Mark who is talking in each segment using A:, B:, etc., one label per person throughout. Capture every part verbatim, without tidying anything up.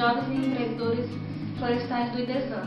A: jovens empreendedores florestais do IDESAN.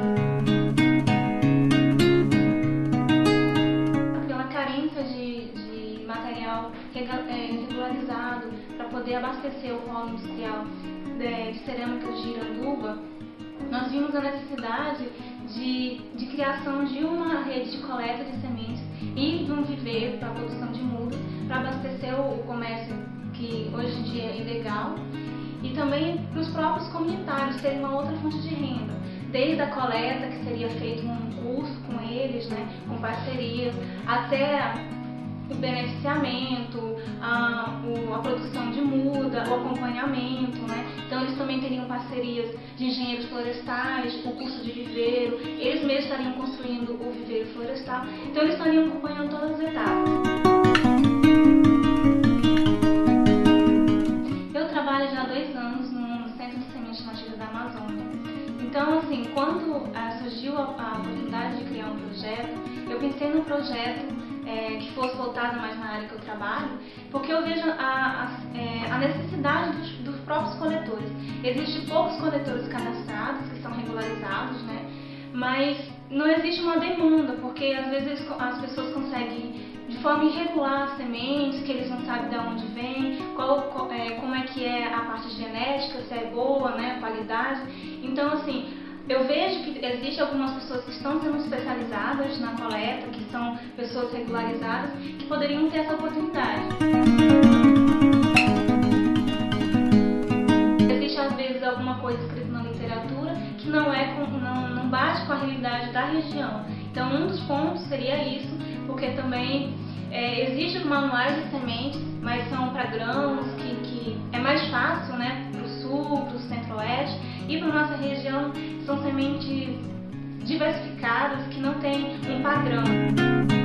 A: Pela carência de, de material regularizado para poder abastecer o polo industrial de, de cerâmicas de Iranduba, nós vimos a necessidade de, de criação de uma rede de coleta de sementes e de um viveiro para a produção de mudas, para abastecer o, o comércio que hoje em dia é ilegal, e também para os próprios comunitários terem uma outra fonte de renda, desde a coleta, que seria feito um curso com eles, né, com parcerias, até o beneficiamento, a, o, a produção de muda, o acompanhamento, né? Então eles também teriam parcerias de engenheiros florestais, o curso de viveiro, eles mesmos estariam construindo o viveiro florestal, então eles estariam acompanhando todas as etapas. Eu trabalho já há dois anos no Centro de Sementes Nativas da Amazônia. Então, assim, quando ah, surgiu a, a oportunidade de criar um projeto, eu pensei num projeto É, que fosse voltado mais na área que eu trabalho, porque eu vejo a, a, é, a necessidade dos, dos próprios coletores. Existem poucos coletores cadastrados, que são regularizados, né? Mas não existe uma demanda, porque às vezes as pessoas conseguem de forma irregular as sementes, que eles não sabem de onde vem, qual, qual, é, como é que é a parte genética, se é boa, né, a qualidade. Então, assim, eu vejo que existem algumas pessoas que estão sendo especializadas na coleta, que são pessoas regularizadas, que poderiam ter essa oportunidade. Existe às vezes alguma coisa escrita na literatura que não, é com, não, não bate com a realidade da região. Então um dos pontos seria isso, porque também é, existem manuais de sementes, mas são para grãos, que, que é mais fácil, né, para o sul, para o centro-oeste, e para a nossa região são sementes diversificadas que não têm um padrão.